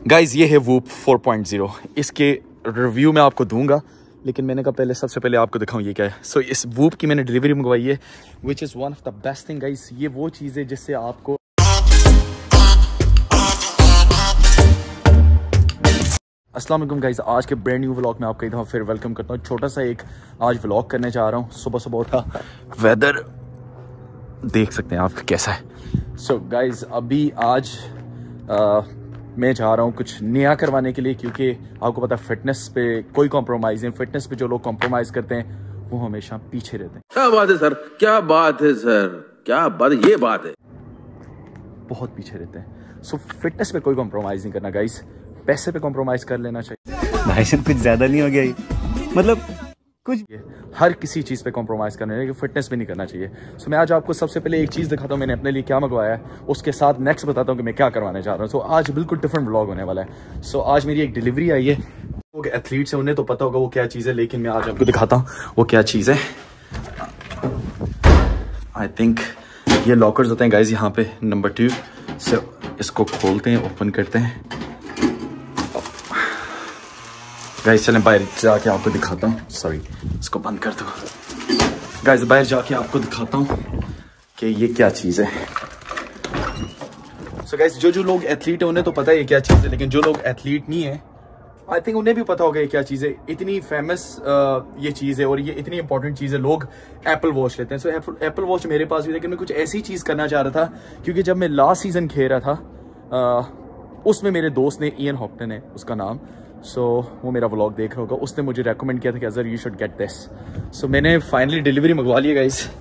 Guys ये है whoop 4.0। इसके रिव्यू मैं आपको दूंगा, लेकिन मैंने कहा पहले सबसे पहले आपको दिखाऊं ये क्या है। सो इस वूप की मैंने डिलीवरी मंगवाई है, which is one of the best thing guys. ये वो चीज़ है जिससे आपको अस्सलाम वालेकुम गाइज। आज के ब्रांड न्यू व्लॉग में आपका एक दफ़ा फिर वेलकम करता हूँ। छोटा सा एक आज व्लॉग करने जा रहा हूँ। सुबह सुबह उठा, वेदर देख सकते हैं आप कैसा है। सो गाइज अभी आज मैं जा रहा हूँ कुछ नया करवाने के लिए, क्योंकि आपको पता है फिटनेस पे कोई कॉम्प्रोमाइज़ नहीं। फिटनेस पे जो लोग कॉम्प्रोमाइज़ करते हैं वो हमेशा पीछे रहते हैं। क्या बात है सर, क्या बात है सर, क्या बात, ये बात है, बहुत पीछे रहते हैं। सो फिटनेस पे कोई कॉम्प्रोमाइज़ नहीं करना गाइस, पैसे पे कॉम्प्रोमाइज़ कर लेना चाहिए। भाई साहब कुछ ज्यादा नहीं हो गया ये? मतलब कुछ हर किसी चीज़ पे कॉम्प्रोमाइज़ करना है, फिटनेस में नहीं करना चाहिए। सो मैं आज आपको सबसे पहले एक चीज़ दिखाता हूँ मैंने अपने लिए क्या मंगवाया है, उसके साथ नेक्स्ट बताता हूँ कि मैं क्या करवाने जा रहा हूँ। सो आज बिल्कुल डिफरेंट व्लॉग होने वाला है। सो आज मेरी एक डिलीवरी आई है। वो एथलीट्स हैं, उन्हें तो पता होगा वो क्या चीज़ है, लेकिन मैं आज आपको दिखाता हूँ वो क्या चीज़ है। आई थिंक ये लॉकर्स होते हैं गाइज यहाँ पे नंबर 2 से। इसको खोलते हैं, ओपन करते हैं गाइस। चलें बाहर जाके आपको दिखाता हूँ। सॉरी, इसको बंद कर दो गाइस। बाहर जाके आपको दिखाता हूँ कि ये क्या चीज़ है। सो गाइस जो लोग एथलीट है उन्हें तो पता है ये क्या चीज़ है, लेकिन जो लोग एथलीट नहीं है आई थिंक उन्हें भी पता होगा ये क्या चीज़ है। इतनी फेमस ये चीज़ है और ये इतनी इंपॉर्टेंट चीज़ है। लोग एप्पल वॉच लेते हैं। सो एप्पल वॉच मेरे पास भी, लेकिन मैं कुछ ऐसी चीज़ करना चाह रहा था, क्योंकि जब मैं लास्ट सीजन खेल रहा था उसमें मेरे दोस्त ने, इयन हॉप्टन है उसका नाम, सो वो मेरा व्लॉग देख रहा होगा, उसने मुझे रेकमेंड किया था कि Azhar you should get this. So मैंने फाइनली डिलीवरी मंगवा ली है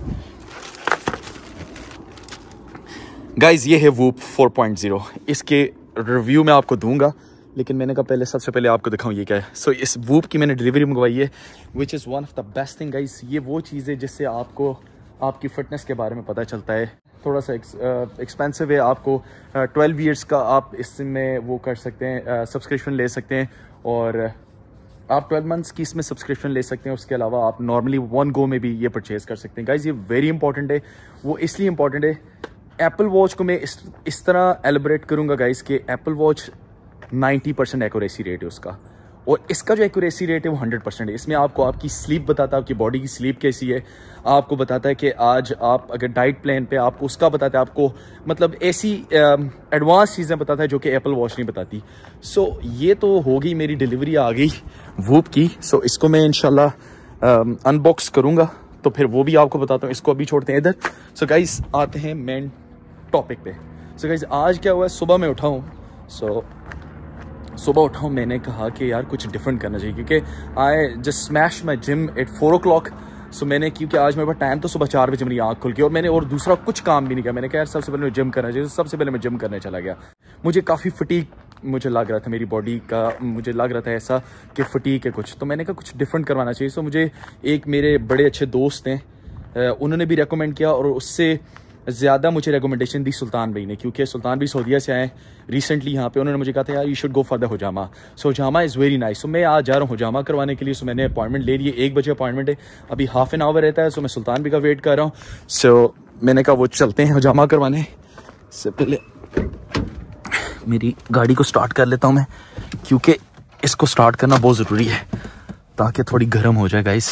गाइज। ये है वूप 4.0। इसके रिव्यू मैं आपको दूंगा, लेकिन मैंने कहा पहले सबसे पहले आपको दिखाऊं ये क्या है। सो इस वूप की मैंने डिलीवरी मंगवाई है, which is one of the best thing guys. ये वो चीज़ है जिससे आपको आपकी फिटनेस के बारे में पता चलता है। थोड़ा सा एक्सपेंसिव है, आपको 12 ईयर्स का आप इसमें वो कर सकते हैं, सब्सक्रिप्शन ले सकते हैं, और आप 12 मंथ्स की इसमें सब्सक्रिप्शन ले सकते हैं। उसके अलावा आप नॉर्मली 1 गो में भी ये परचेज कर सकते हैं गाइज। ये वेरी इंपॉर्टेंट है। वो इसलिए इंपॉर्टेंट है, एप्पल वॉच को मैं इस तरह एलिब्रेट करूँगा गाइज कि एप्पल वॉच 90% एक्यूरेसी रेट है उसका, और इसका जो एक्यूरेसी रेट है वो 100% है। इसमें आपको आपकी स्लीप बताता है, आपकी बॉडी की स्लीप कैसी है, आपको बताता है कि आज आप अगर डाइट प्लान पे, आपको उसका बताता है, आपको मतलब ऐसी एडवांस चीज़ें बताता है जो कि एप्पल वॉच नहीं बताती। सो ये तो होगी, मेरी डिलीवरी आ गई वूप की। सो इसको मैं इंशाल्लाह अनबॉक्स करूँगा, तो फिर वो भी आपको बताता हूँ। इसको अभी छोड़ते हैं इधर। सो गाइस आते हैं मेन टॉपिक पे। सो गाइस आज क्या हुआ है, सुबह मैं उठा हूँ। सुबह उठा हूँ, मैंने कहा कि यार कुछ डिफरेंट करना चाहिए, क्योंकि I just smash my gym at 4 o'clock। So मैंने, क्योंकि आज मेरे पास टाइम तो सुबह 4 बजे मेरी आँख खुल गई, और मैंने और दूसरा कुछ काम भी नहीं किया। मैंने कहा यार सबसे पहले जिम करना चाहिए। सबसे पहले मैं जिम करने चला गया। मुझे काफ़ी फटीक मुझे लग रहा था, मेरी बॉडी का मुझे लग रहा था ऐसा कि फटीक है कुछ। तो मैंने कहा कुछ डिफरेंट करवाना चाहिए। सो मुझे एक मेरे बड़े अच्छे दोस्त हैं, उन्होंने भी रेकमेंड किया, और उससे ज़्यादा मुझे रिकमेंडेशन दी सुल्तान भाई ने, क्योंकि सुल्तान भी सऊदीया से आए रिसेंटली यहाँ पे। उन्होंने मुझे कहा था यार you should go for the हुजामा। सो हुजामा इज़ वेरी नाइस। सो मैं आज जा रहा हूँ हुजामा करवाने के लिए। सो मैंने अपॉइंटमेंट ले ली है, 1 बजे अपॉइंटमेंट है, अभी हाफ एन आवर रहता है। सो मैं सुल्तान भी का वेट कर रहा हूँ। सो मैंने कहा वो चलते हैं हुजामा करवाने। से पहले मेरी गाड़ी को स्टार्ट कर लेता हूँ मैं, क्योंकि इसको स्टार्ट करना बहुत ज़रूरी है ताकि थोड़ी गर्म हो जाए guys.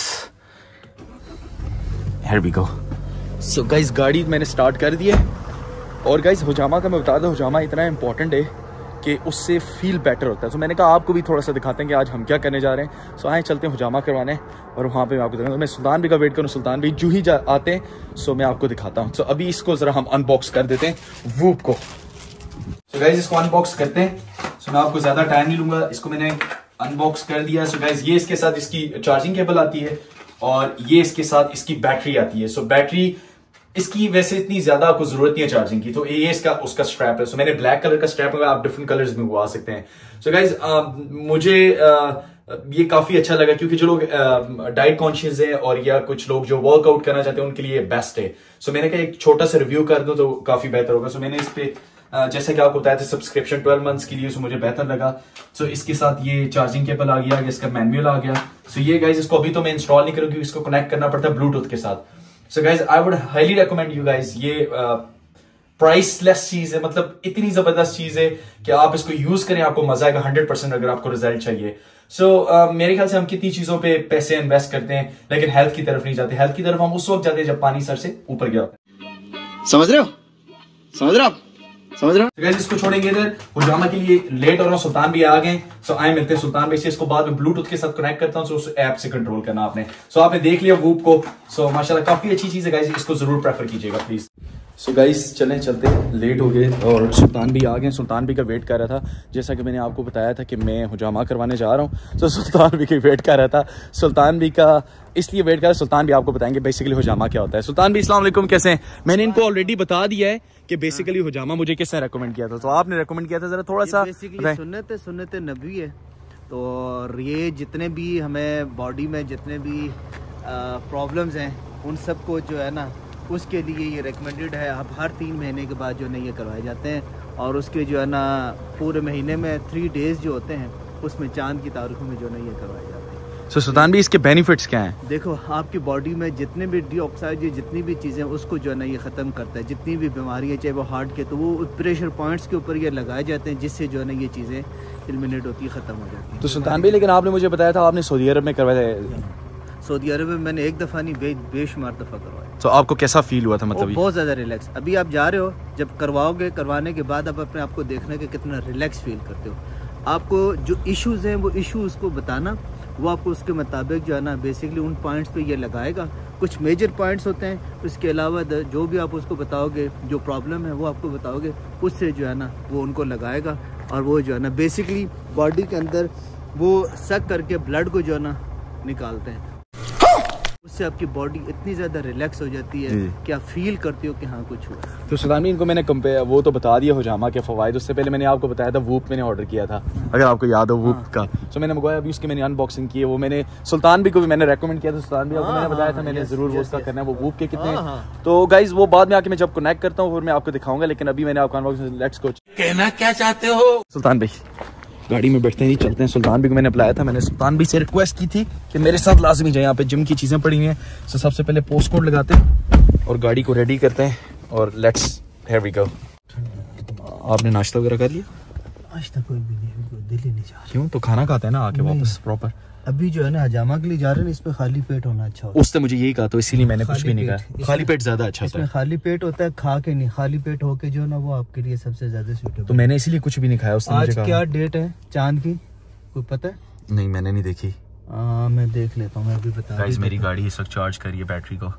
Here we go. So guys गाड़ी मैंने स्टार्ट कर दी है। और गाइस हुजामा का मैं बता दूं, हुजामा इतना इंपॉर्टेंट है कि उससे फील बेटर होता है। सो मैंने कहा आपको भी थोड़ा सा दिखाते हैं कि आज हम क्या करने जा रहे हैं। सो आए चलते हैं हुजामा करवाने, और वहाँ पे मैं आपको दिखाऊंगा। मैं सुल्तान भी का वेट करूँ, सुल्तान भी जो ही आते हैं सो मैं आपको दिखाता हूँ। सो अभी इसको ज़रा हम अनबॉक्स कर देते हैं वूप को। सो गाइस इसको अनबॉक्स करते हैं। सो मैं आपको ज़्यादा टाइम नहीं लूँगा, इसको मैंने अनबॉक्स कर दिया। सो गाइस ये इसके साथ इसकी चार्जिंग केबल आती है, और ये इसके साथ इसकी बैटरी आती है। सो बैटरी इसकी वैसे इतनी ज्यादा आपको जरूरत नहीं है चार्जिंग की। तो ये इसका उसका स्ट्रैप है। सो मैंने ब्लैक कलर का स्ट्रैप लगाया, आप डिफरेंट कलर्स में मंगवा सकते हैं। सो गाइज मुझे ये काफी अच्छा लगा, क्योंकि जो लोग डाइट कॉन्शियस हैं और या कुछ लोग जो वर्कआउट करना चाहते हैं उनके लिए बेस्ट है। सो मैंने कहा एक छोटा सा रिव्यू कर दूं तो काफी बेहतर होगा। सो मैंने इस पे जैसे कि आपको बताया था सब्सक्रिप्शन 12 मंथ्स के लिए, सो मुझे बेहतर लगा। सो इसके साथ ये चार्जिंग केबल आ गया, इसका मैनुअल आ गया। सो ये गाइज इसको अभी तो मैं इंस्टॉल नहीं करूंगी, इसको कनेक्ट करना पड़ता है ब्लूटूथ के साथ। So guys I would highly recommend you guys, ये प्राइसलेस चीज है, मतलब इतनी जबरदस्त चीज है कि आप इसको यूज करें, आपको मजा आएगा 100% अगर आपको रिजल्ट चाहिए। मेरे ख्याल से हम कितनी चीजों पे पैसे इन्वेस्ट करते हैं लेकिन हेल्थ की तरफ नहीं जाते। हेल्थ की तरफ हम उस वक्त जाते हैं जब पानी सर से ऊपर गया होता है। समझ रहे हो, समझ रहे हो आप, समझ रहे हो? गाइस इसको छोड़ेंगे इधर, हुजामा के लिए लेट हो रहा हूँ, सुल्तान भी आ गए। आए मिलते हैं सुल्तान भाई से, इसको बाद में ब्लूटूथ के साथ कनेक्ट करता हूँ, उस ऐप से कंट्रोल करना आपने। आपने देख लिया वूप को, माशाल्लाह काफी अच्छी चीज है गाइस, इसको जरूर प्रेफर कीजिएगा प्लीज। गाइस चलते लेट हो गए और सुल्तान भी आ गए। सुल्तान भी का वेट कर रहा था, जैसा कि मैंने आपको बताया था कि मैं हुजामा करवाने जा रहा हूँ, तो सुल्तान भी का वेट कर रहा था। सुल्तान भी का इसलिए वेट कर रहा है, सुल्तान भी आपको बताएंगे बेसिकली हुजामा क्या होता है। सुल्तान भी अस्सलाम वालेकुम, कैसे हैं? मैंने इनको ऑलरेडी बता दिया है कि बेसिकली हुजामा मुझे किसने रेकमेंड किया था, तो आपने रेकमेंड किया था, जरा थोड़ा सा सुन्नत नबी है। तो और ये जितने भी हमें बॉडी में जितने भी प्रॉब्लम्स हैं उन सबको जो है ना उसके लिए ये रेकमेंडेड है। आप हर 3 महीने के बाद जो है ना ये करवाए जाते हैं, और उसके जो है ना पूरे महीने में 3 डेज जो होते हैं उसमें चांद की तारीखों में जो है ना ये करवाए जाते हैं। सुल्तान भी इसके बेनिफिट्स क्या हैं? देखो, आपकी बॉडी में जितने भी डीऑक्साइड जितनी भी चीज़ें उसको जो है ना ये ख़त्म करता है। जितनी भी बीमारी है चाहे वो हार्ट के, तो वो प्रेशर पॉइंट्स के ऊपर ये लगाए जाते हैं, जिससे जो है ना ये चीज़ें एलिमिनेट होती है, ख़त्म हो जाती है। तो सुल्तान भी, लेकिन आपने मुझे बताया था आपने सऊदी अरब में करवाया था। सऊदी अरब में मैंने एक दफ़ा नहीं बेशुमार दफ़ा करवाया। तो आपको कैसा फील हुआ था? मतलब बहुत ज़्यादा रिलैक्स। अभी आप जा रहे हो, जब करवाने के बाद आप अपने आप को देखना कि कितना रिलैक्स फील करते हो। आपको जो इश्यूज़ हैं वो इश्यूज़ को बताना, वो आपको उसके मुताबिक जो है ना बेसिकली उन पॉइंट्स पे ये लगाएगा। कुछ मेजर पॉइंट्स होते हैं, उसके अलावा जो भी आप उसको बताओगे, जो प्रॉब्लम है वो आपको बताओगे, उससे जो है ना वो उनको लगाएगा, और वो जो है ना बेसिकली बॉडी के अंदर वो सक करके ब्लड को जो है ना निकालते हैं। उससे आपकी बॉडी इतनी ज़्यादा रिलैक्स हो जाती है कि आप फील करते हो कि हाँ कुछ हुआ। तो सुल्तान, इनको मैंने कंपेयर वो तो बता दिया हुजामा के फवाइद। उससे पहले मैंने आपको बताया था वूप मैंने ऑर्डर किया था, अगर आपको याद हो वूप का। तो मैंने मंगवाया, अभी उसकी मैंने अनबॉक्सिंग की है। वो मैंने सुल्तान भी को भी मैंने रेकमेंड किया था, सुल्तान भी आपको मैंने बताया था मैंने जरूर वो उसका करना है। वो वूप के कितने, तो गाइज वो बाद में आके मैं जब कनेक्ट करता हूँ मैं आपको दिखाऊंगा, लेकिन अभी मैंने आपको अनबॉक्सिंग। Let's go. कहना क्या चाहते हो? सुल्तान भाई गाड़ी में बैठते ही चलते हैं। सुल्तान भी को मैंने बुलाया था, मैंने सुल्तान भी से रिक्वेस्ट की थी कि मेरे साथ लाजमी जाए, यहाँ पे जिम की चीज़ें पड़ी हुई हैं। तो सबसे पहले पोस्ट कोड लगाते हैं और गाड़ी को रेडी करते हैं, और लेट्स हियर वी गो। आपने नाश्ता वगैरह कर लिया? नाश्ता कोई भी नहीं, दिल ही नहीं जा रहा। क्यों? तो खाना खाते हैं ना आके वापस प्रॉपर। अभी जो है ना हजामा के लिए जा रहे हैं, इसमें खाली पेट होना अच्छा होता है। उसने मुझे यही कहा, तो इसीलिए मैंने कुछ भी नहीं कहा। खाली पेट ज्यादा अच्छा होता है। खाली पेट होता है, खा के नहीं, खाली पेट होके जो है ना वो आपके लिए सबसे ज्यादा सूटेबल। तो मैंने इसीलिए कुछ भी नहीं खाया। उसने आज क्या डेट है चांद की, कोई पता है? नहीं, मैंने नहीं देखी। मैं देख लेता हूँ, मैं अभी बता। गाइस मेरी गाड़ी इस वक्त चार्ज करी है बैटरी को,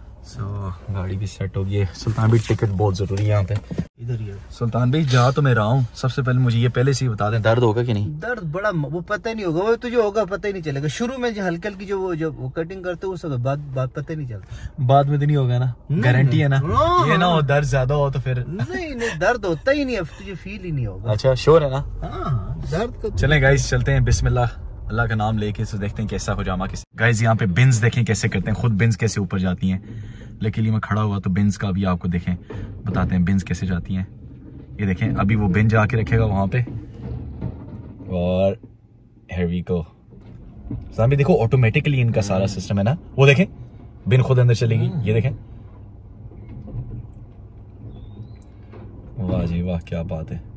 गाड़ी भी सेट हो गई है। सुल्तान भाई टिकट बहुत जरूरी है यहाँ पे। इधर ही है सुल्तान भाई, जा तो मैं रहा हूँ, सबसे पहले मुझे ये पहले से ही बता दें, दर्द होगा कि नहीं? दर्द बड़ा वो पता ही नहीं होगा, वो तुझे होगा पता ही नहीं चलेगा। शुरू में जो हल्की हल्की जो वो कटिंग करते हो, उस बाद पता ही नहीं चलता। बाद में तो नहीं होगा ना? गारंटी है ना? ये ना हो दर्द ज्यादा हो तो फिर नहीं दर्द होता ही नहीं है, तुझे फील ही नहीं होगा। अच्छा, श्योर है ना? हाँ, दर्द को। चलें गाइस चलते हैं, बिस्मिल्लाह, अल्लाह का नाम लेके तो देखते हैं कैसा हुजामा कैसे। गाइस यहाँ पे बिन्स देखें कैसे करते हैं, खुद बिन्स कैसे ऊपर जाती हैं। लेकिन मैं खड़ा हुआ तो बिन्स का भी आपको देखें, बताते हैं बिन्स कैसे जाती हैं। ये देखें, अभी वो बिन जाके रखेगा वहां पे, और here we go। सामने देखो ऑटोमेटिकली इनका सारा सिस्टम है ना, वो देखें बिन खुद अंदर चलेगी। ये देखें, वाह जी वाह, क्या बात है।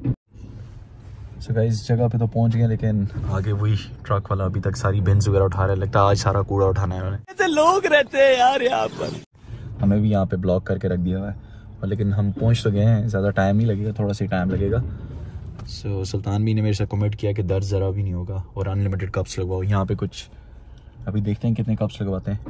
सो गाइस जगह पे तो पहुंच गए, लेकिन आगे वही ट्रक वाला अभी तक सारी बिन्स वगैरह उठा रहा है। लगता है आज सारा कूड़ा उठाना है उन्होंने। ऐसे लोग रहते हैं यार यहाँ पर। हमें भी यहाँ पे ब्लॉक करके रख दिया हुआ है, और लेकिन हम पहुँच तो गए हैं, ज़्यादा टाइम नहीं लगेगा, थोड़ा सा टाइम लगेगा। सुल्तान भी ने मेरे से कमेंट किया कि दर्द ज़रा भी नहीं होगा, और अनलिमिटेड कप्स लगवाओ। यहाँ पे कुछ अभी देखते हैं कितने कप्स लगवाते हैं।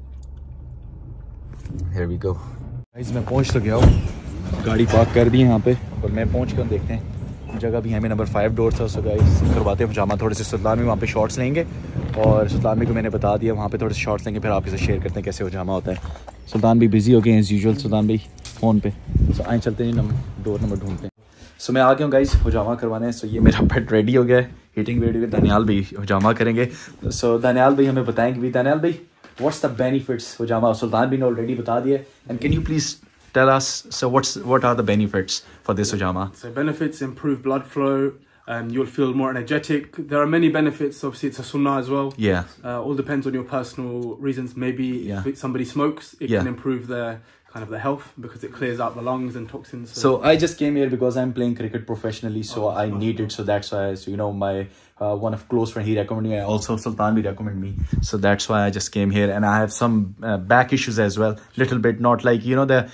Here we go। गाइस मैं पहुँच तो गया हूँ, गाड़ी पार्क कर दी है यहाँ पे, और मैं पहुँच कर देखते हैं जगह भी हमें नंबर 5 डोर था। सो गाइस करवाते हैं हुजामा थोड़े से। सुल्तान भी वहाँ पे शॉर्ट्स लेंगे, और सुल्तान भी को मैंने बता दिया वहाँ पे थोड़े से शॉर्ट्स लेंगे, फिर आपके साथ शेयर करते हैं कैसे हुजामा होता है। सुल्तान भी बिजी हो गए एज यूजुअल, सुल्तान भाई फ़ोन पे। सो आए चलते हैं, डोर नंबर ढूंढते हैं। सो मैं आ गया हूँ गाइस हुजामा करवाने। सो ये मेरा बेड रेडी हो गया है, हीटिंग रेडी हो गया। दानियाल भाई हुजामा करेंगे। सो दानियाल भाई हमें बताएंगे भी, दानियाल भाई व्हाट्स द बेनिफिट्स हुजामा? सुल्तान भी ने ऑलरेडी बता दिया, and can you please tell us, so what are the benefits for this hujama? So benefits: improve blood flow, you'll feel more energetic. There are many benefits. Obviously it's a sunnah as well. Yeah. All depends on your personal reasons. Maybe Yeah. if somebody smokes, it Yeah. can improve their kind of the health, because it clears out the lungs and toxins. So I just came here because I'm playing cricket professionally, so I need it. So that's why, so, you know, my one of close friend, he recommended me. Also Sultan will recommend me. So that's why I just came here, and I have some back issues as well, little bit, not like, you know, the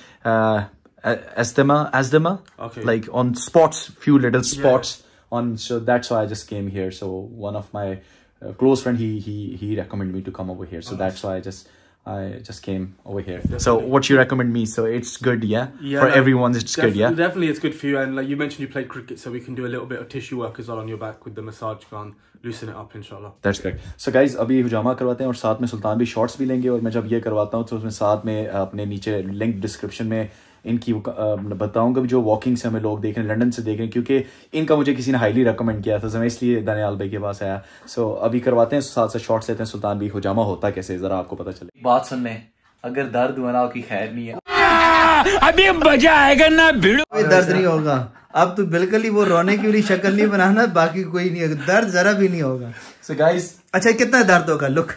asthma, okay, like on spots, few little spots on. So that's why I just came here. So one of my close friend, he recommended me to come over here. So that's why I just came over here. Definitely. So what you recommend me? So it's good, for everyone, it's good, Definitely it's good for you. And like you mentioned, you played cricket, so we can do a little bit of tissue work as well on your back with the massage gun, loosen it up, inshallah. That's correct. So guys, अभी हुजामा करवाते हैं और साथ में सुल्तान भी shorts भी लेंगे, और मैं जब ये करवाता हूँ तो उसमें साथ में अपने नीचे लिंक डिस्क्रिप्शन में इनकी बताऊंगा जो वॉकिंग से हमें लोग देख रहे हैं, लंदन से देख रहे हैं, क्योंकि इनका मुझे किसी ने हाईली रेकमेंड किया था, तो मैं इसलिए दानियाल भाई के पास आया। सो अभी करवाते हैं, साथ से शॉर्ट्स लेते हैं। सुल्तान भी हुजामा होता कैसे, जरा आपको पता चले। बात सुन लें, अगर दर्द हुआ ना की खैर नहीं है, अभी मजा आएगा ना, भिड़ो कोई दर्द नहीं होगा। अब तो बिल्कुल ही वो रोने की भी शक्ल नहीं बनाना, बाकी कोई नहीं होगा, दर्द जरा भी नहीं होगा। सो गाइस, अच्छा कितना दर्द होगा? लुक,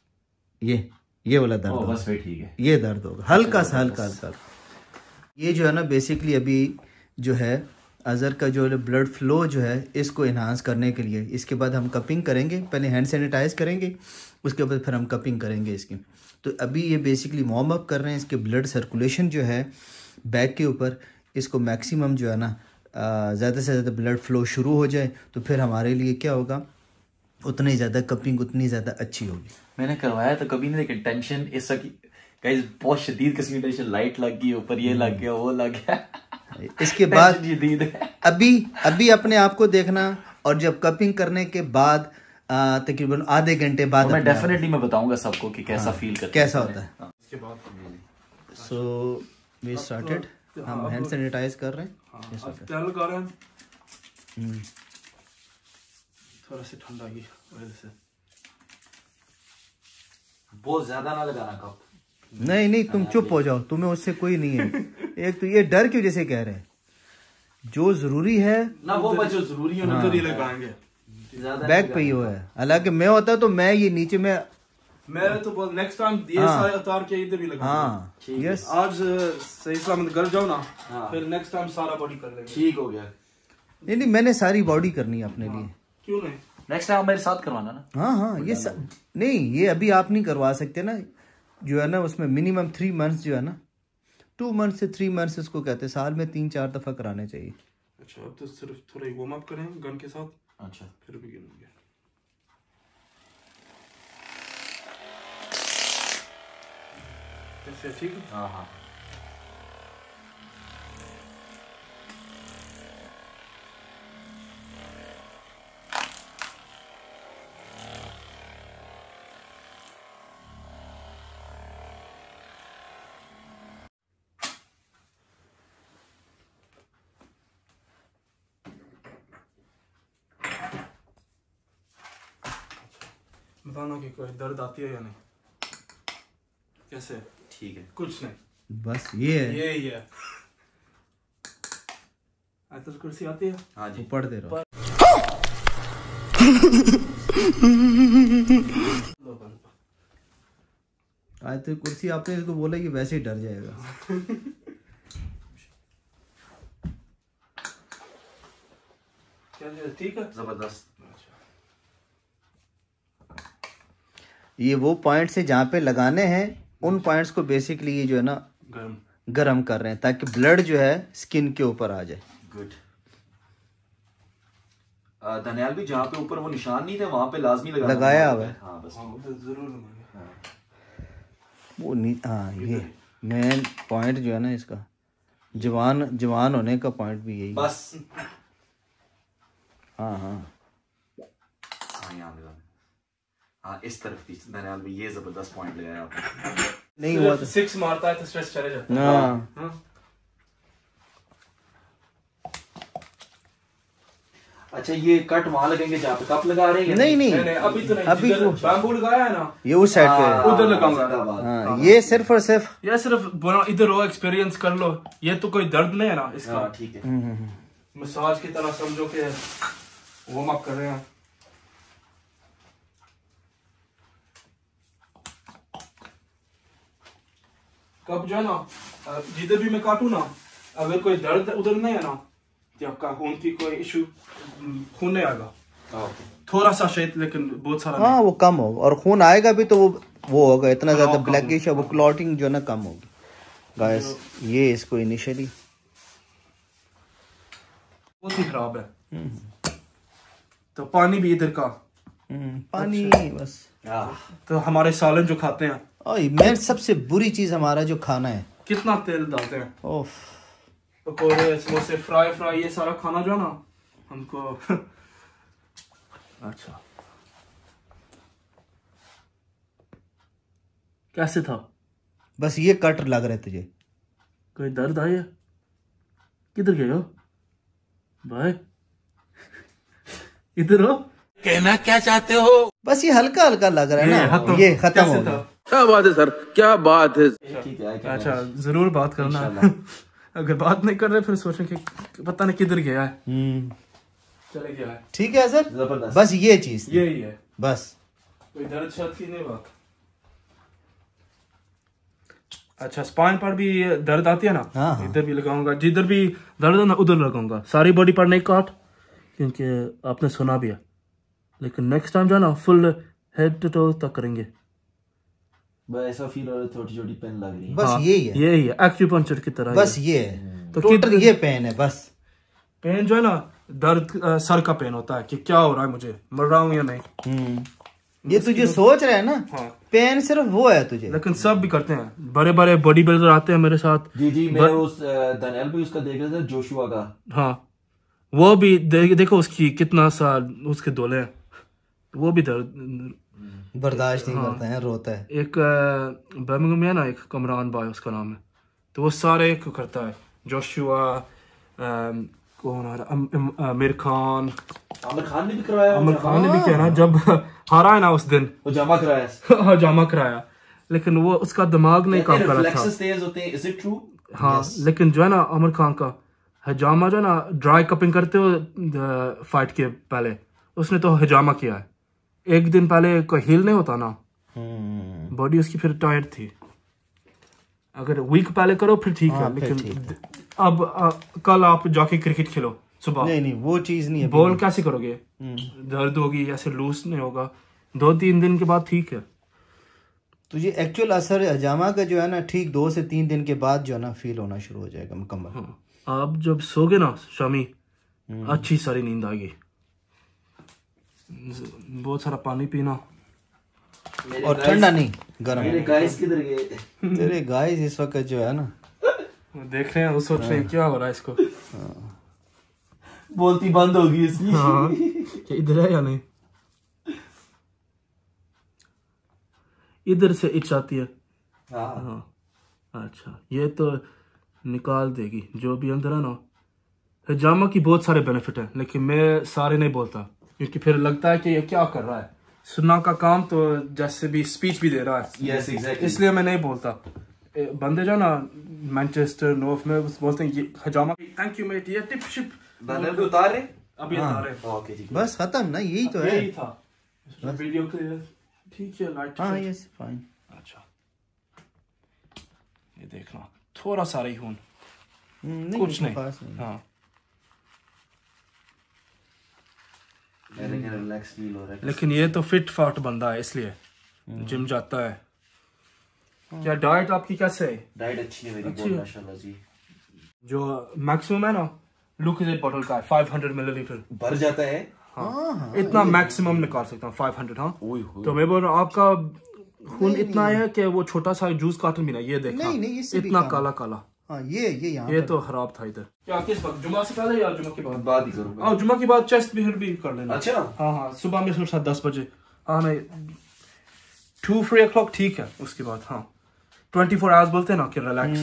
ये वाला दर्द होगा, बस ठीक है, ये दर्द होगा, हल्का सा हल्का। ये जो है ना बेसिकली अभी जो है अजहर का जो ब्लड फ्लो जो है इसको इन्हांस करने के लिए, इसके बाद हम कपिंग करेंगे, पहले हैंड सैनिटाइज करेंगे, उसके बाद फिर हम कपिंग करेंगे इसकी। तो अभी ये बेसिकली वार्म अप कर रहे हैं, इसके ब्लड सर्कुलेशन जो है बैक के ऊपर, इसको मैक्सिमम जो है ना ज़्यादा से ज़्यादा ब्लड फ्लो शुरू हो जाए, तो फिर हमारे लिए क्या होगा, उतनी ज़्यादा कपिंग उतनी ज़्यादा अच्छी होगी। मैंने करवाया तो कभी नहीं, लेकिन टेंशन इस गाइस बहुत शदीद किस्म की टेंशन, लाइट लग गई ऊपर, ये लग गया, वो लग गया। इसके बाद अभी अपने आप को देखना, और जब कपिंग करने के बाद तकरीबन आधे घंटे बाद मैं डेफिनेटली मैं बताऊंगा सबको कि कैसा फील करते कैसा होता है। सो वी स्टार्टेड, हम हैंड सैनिटाइज कर रहे हैं, तेल लगा रहे हैं, थोड़ा सा ठंडा की वजह से, बहुत ज्यादा ना लगाना कप। नहीं तुम चुप हो जाओ, तुम्हें उससे कोई नहीं है। एक तो ये डर की वजह से कह रहे हैं, जो जरूरी है ना वो जो जरूरी है ना तो नहीं लगाएंगे, बैक पे ही हो है। हालांकि मैं होता तो मैं ये नीचे में तो बोल नेक्स्ट टाइम ये सारे उतार के इधर भी लगाएंगे। यस, आज सही सलामत घर जाओ ना, फिर नेक्स्ट टाइम सारा बॉडी कर लेंगे। ठीक हो गया। नहीं मैंने सारी बॉडी करनी है अपने लिए। क्यों नहीं, नेक्स्ट टाइम मेरे साथ करवाना ना। हाँ ये नहीं, ये अभी आप नहीं करवा सकते ना, जो है ना उसमें मिनिमम 3 मंथ्स जो है ना, 2 मंथ से 3 मंथ्स इसको कहते हैं, साल में 3-4 दफा कराने चाहिए। अच्छा, अब तो सिर्फ थोड़ा ही वार्म अप करें गन के साथ। अच्छा, फिर बिगिन हो गया। कैसे, ठीक है? हाँ बताना कि कोई दर्द आती है या नहीं, कैसे? ठीक है, कुछ नहीं, बस ये है, यही है। आयतुल कुर्सी आती है? हाँ जी, पढ़ दे रहा। आयतुल कुर्सी आपने इसको बोला कि वैसे ही डर जाएगा। ठीक है, जबरदस्त। ये वो पॉइंट्स है जहाँ पे लगाने हैं, उन पॉइंट्स को बेसिकली ये जो है ना गरम कर रहे हैं, ताकि ब्लड जो है स्किन के ऊपर आ जाए। गुड। दनियाल भी जहाँ पे ऊपर वो निशान नहीं थे वहां पे लाजमी लगाया हुआ है। हाँ बस, जरूर लगाएंगे। वो नहीं, हाँ ये मेन पॉइंट जो है ना इसका, जवान होने का पॉइंट भी यही बस। हाँ हाँ, इस तरफ भी दनियाल भी ये जबरदस्त पॉइंट लगाया आपने। नहीं हुआ तो 6 मारता है तो स्ट्रेस चले जाता है। हाँ। अच्छा, ये कट वहां लगेंगे जहाँ पे कप लगा रहे हैं? नहीं अभी तो नहीं, अभी वो बैम्बू लगाया है ना, ये उस साइड पे उधर लगाऊंगा। हाँ, ये सिर्फ और सिर्फ ये सिर्फ बोला इधर हो, एक्सपीरियंस कर लो, ये तो कोई दर्द नहीं है ना इसका। ठीक है, मसाज की तरह समझो कि वार्म अप कर रहे हैं। कब जो है ना जिधर भी मैं काटू ना, अगर कोई दर्द उधर नहीं है ना, तो आपका खून की कोई इशू, खून नहीं आएगा, थोड़ा सा शायद, लेकिन बहुत सारा हाँ वो कम होगा, और खून आएगा भी तो वो होगा इतना ज्यादा ब्लैकिश, वो क्लॉटिंग जो है ना कम होगी गाइस। ये इसको इनिशियली बहुत ही खराब है। तो पानी भी इधर का, पानी बस। तो हमारे सालन जो खाते हैं, मेन सबसे बुरी चीज हमारा जो खाना है, कितना तेल डालते हैं, ओफ, पकौड़े, समोसे, फ्राई, ये सारा खाना जो है ना हमको अच्छा कैसे था? बस ये कट लग रहा है तुझे, कोई दर्द आया? किधर गए हो भाई? इधर हो, कहना क्या चाहते हो? बस ये हल्का हल्का लग रहा है ना, ये खत्म हो गया। क्या बात है सर, क्या बात है। अच्छा जरूर बात करना। अगर बात नहीं कर रहे फिर सोचें कि पता नहीं किधर गया है, चले गया है। ठीक है सर, बस ये चीज यही है, बस कोई दर्द शर्द की नहीं बात। अच्छा स्पाइन पर भी दर्द आती है ना, हाँ। इधर भी लगाऊंगा, जिधर भी दर्द है ना उधर लगाऊंगा, सारी बॉडी पर नहीं काट, क्योंकि आपने सुना भी है। लेकिन नेक्स्ट टाइम जो है ना फुल हेड टू टो तक करेंगे। ऐसा फील हो रहा है, छोटी छोटी पेन लग रही है। बस हाँ, यही है, यही है एक्यूपंक्चर की तरह। बस ये है, तो टोटल ये पेन है बस। पेन जो है ना, दर्द सर का पेन होता है कि क्या हो रहा है, मुझे मर रहा हूँ या नहीं। ये तुझे सोच रहा है ना, हाँ। पेन सिर्फ वो है तुझे, लेकिन सब भी करते हैं, बड़े बड़े बॉडी बिल्डर आते हैं मेरे साथ। जी मैं उस दनियल भी उसका देख रहा था, जोशुआ का। हाँ वो भी देखो उसकी कितना सा उसके डोले हैं, वो भी दर्द बर्दाश्त नहीं करता है, रोता है। एक बर्मिंघम में है ना, एक कमरान भाई उसका नाम है, तो वो सारे को करता है। जोशुआ, कौन आ रहा, आमिर खान ने भी करवाया, आमिर खान ने भी किया ना, जब हारा है ना उस दिन वो जमा कराया। हाँ जमा कराया, लेकिन वो उसका दिमाग नहीं काम कर रहा था। तेज होते हैं, इज इट ट्रू? हाँ लेकिन जो है ना आमिर खान का हजामा जो है ना, ड्राई कपिंग करते हो फाइट के पहले, उसने तो हजामा किया है। एक दिन पहले कोई हील नहीं होता ना, बॉडी उसकी फिर टायर्ड थी। अगर वीक पहले करो फिर ठीक है, लेकिन अब कल आप जाके क्रिकेट खेलो सुबह, नहीं वो चीज नहीं है। बॉल कैसे करोगे, दर्द होगी, ऐसे लूज नहीं होगा। 2-3 दिन के बाद ठीक है। तुझे एक्चुअल असर हजामा का जो है ना, ठीक 2 से 3 दिन के बाद जो है ना फील होना शुरू हो जाएगा मुकम्मल। हाँ, आप जब सोगे ना शामी, अच्छी सारी नींद आएगी। बहुत सारा पानी पीना, और ठंडा नहीं, गर्म। मेरे गाइस किधर गए? तेरे गाइस इस वक्त जो है ना देख रहे हैं, वो सोच रहे हैं क्या हो रहा है इसको। बोलती बंद होगी इसकी। हाँ, क्या इधर है या नहीं? इधर से इच आती है। हाँ अच्छा, ये तो निकाल देगी जो भी अंदर है ना। हजामा की बहुत सारे बेनिफिट है, लेकिन मैं सारे नहीं बोलता, क्योंकि फिर लगता है कि ये क्या कर रहा है। सुनना का काम तो जैसे भी स्पीच भी दे रहा है। Yes, exactly. इसलिए मैं नहीं बोलता। बंदे जो ना मैनचेस्टर नॉर्थ में बोलते हैं ये हजामा, थैंक यू मेट, ये टिप शिप उतार रहे अभी उतार रहे। ओके जी, बस खत्म ना, यही तो है। यही था वीडियो के। ठीक है लाइट। हाँ यस फाइन। अच्छा ये देखना, थोड़ा सा ही खून, कुछ नहीं। हाँ रिलैक्स फील हो रहा है। लेकिन ये तो फिट फाट बंदा है, इसलिए जिम जाता है। क्या डाइट आपकी कैसे है? डाइट अच्छी है मेरी, अच्छी बहुत है। माशाल्लाह जी। जो मैक्सिमम है ना, लुकजेट बॉटल का है 500 मिलीलीटर भर जाता है। हाँ, इतना मैक्सिमम निकाल सकता हूँ 500। हाँ तो मैं बोल रहा हूँ आपका खून इतना है कि वो छोटा सा जूस कार्टन भी ना, ये देखना नहीं, इससे भी इतना कम। काला काला। हाँ ये यहाँ ये तो खराब था इधर। क्या किस वक्त, जुमा से पहले या जुमा के बाद? बात ही करूंगा। हाँ जुमा के बाद चेस्ट भी कर लेना। अच्छा हाँ सुबह में सोचा 10 बजे। हाँ नहीं 2-3 o'clock ठीक है, उसके बाद हाँ 24 आवर्स बोलते हैं ना कि रिलैक्स।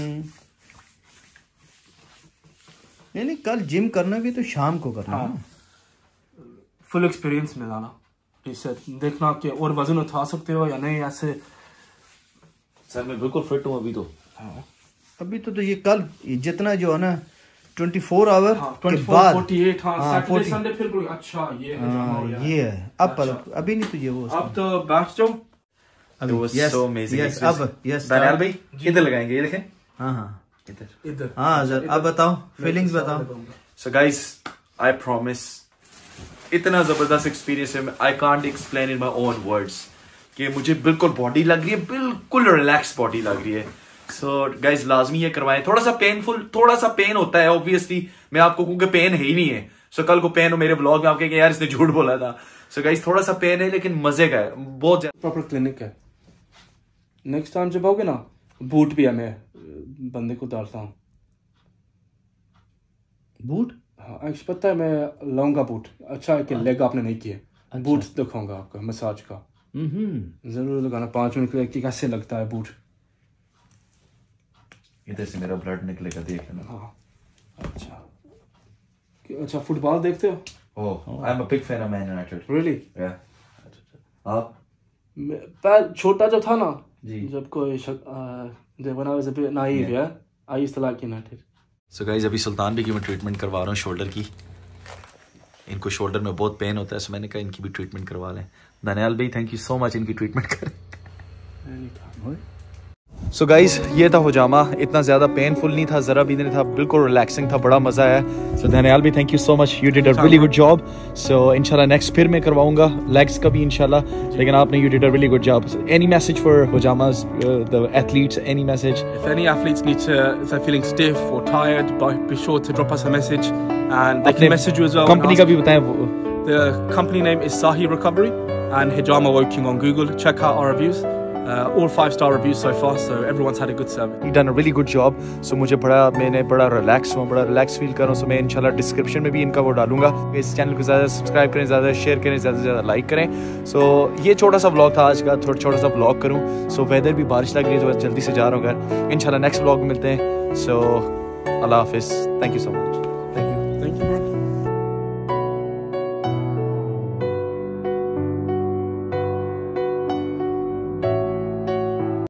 नहीं कल जिम करना भी तो शाम को करना। हाँ फुल एक्सपीरियंस मिलाना, इससे देखना कि और वजन उठा सकते हो या नहीं। ऐसे सर मैं बिल्कुल फिट हूँ अभी तो। हाँ अभी तो ये कल जितना जो है ना 24 आवर हाँ, के 24, बाद 48 हाँ, हाँ, सैटरडे 40 संडे फिर कोई अच्छा ये है जमा हो गया। ये है अब अच्छा। अभी नहीं तुझे वो अब तो बैठ जाओ। It was Yes, so amazing yes, experience. अब yes, दनियाल अब- भाई किधर लगाएंगे, ये देखें। हाँ इधर। हाँ सर, अब बताओ फीलिंग्स बताओ। सो गाइस आई प्रॉमिस, इतना जबरदस्त एक्सपीरियंस है, I can't explain in my own words कि मुझे बिल्कुल बॉडी लग रही है, बिल्कुल रिलैक्स बॉडी लग रही है। सो गाइस लाजमी ये करवाएं। थोड़ा सा पेनफुल, थोड़ा सा पेन होता है ऑब्वियसली, मैं आपको कहूँ कि पेन है ही नहीं है। सो कल को पेन हो मेरे व्लॉग में आपके यार इसने झूठ बोला था। सो गाइस थोड़ा सा पेन है लेकिन मजे का है, बहुत ज्यादा। प्रॉपर क्लिनिक है। नेक्स्ट टाइम जब आओगे ना, बूट भी है, मैं बंदे को डालता हूँ बूट। हाँ एक्चुअली पता है, मैं लाऊंगा बूट। अच्छा है कि लेग आपने नहीं किए। बूट दिखाऊंगा आपको मसाज का। जरूर लगाना 5 मिनट के लिए, कैसे लगता है बूट। इधर से मेरा ब्लड निकलेगा, देख लेना। हाँ अच्छा फुटबॉल देखते हो? Oh I am a big fan of Man United. Really? आप? छोटा जो था ना जी, जब कोई when I was a bit naive, yeah, I used to like United. So guys अभी सुल्तान भी की मैं ट्रीटमेंट करवा रहा हूँ शोल्डर की। इनको शोल्डर में बहुत पेन होता है, सो मैंने कहा इनकी भी ट्रीटमेंट करवा लें। दानियाल भाई थैंक यू सो मच इनकी ट्रीटमेंट करें। सो गाइस ये था हुजामा, इतना ज़्यादा पेनफुल नहीं था, ज़रा भी नहीं था, बिल्कुल रिलैक्सिंग था, बड़ा मज़ा आया। सो दानियाल भी thank you so much, you did a really good job. So इंशाल्लाह नेक्स्ट फिर मैं करवाऊंगा लेग्स का भी इंशाल्लाह, लेकिन आपने you did a really good job. Any message for हुजामास the athletes, any message? If any athletes need to, if they're feeling stiff or tired, be sure to drop us a message, and they can message you as well. Company का भी बताएं। The company name is Sahi Recovery and Hijama Woking on Google. Check out our reviews. All 5-star reviews so far, so everyone's had a good service. You done a really good job. So मैंने बड़ा relax हुआ, बड़ा relax feel कर रहा हूँ। सो मैं इंशाल्लाह description में भी इनका वो डालूंगा। इस चैनल को ज़्यादा सब्सक्राइब करें, ज़्यादा शेयर करें, ज़्यादा से ज़्यादा लाइक करें। सो ये छोटा सा व्लॉग था आज का, छोटा सा व्लॉग करूँ। सो वेदर भी बारिश लग रही है, तो जल्दी से जा रहा हूँ घर। इंशाल्लाह नेक्स्ट व्लॉग में मिलते हैं। सो अल्लाह हाफिज़, थैंक यू सो मच।